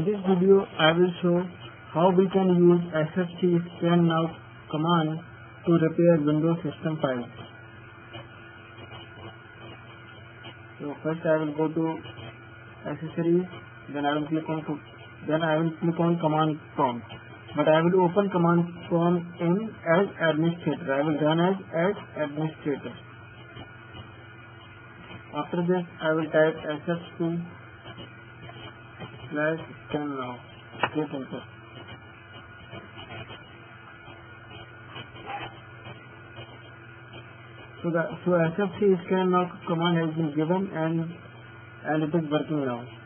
In this video, I will show how we can use SFC scannow command to repair Windows system files. So first I will go to accessories, then I will click on command prompt. But I will open command prompt in as administrator. I will run as administrator. After this, I will type sfc/scannow. Hit enter. So SFC scannow command has been given and it is working now.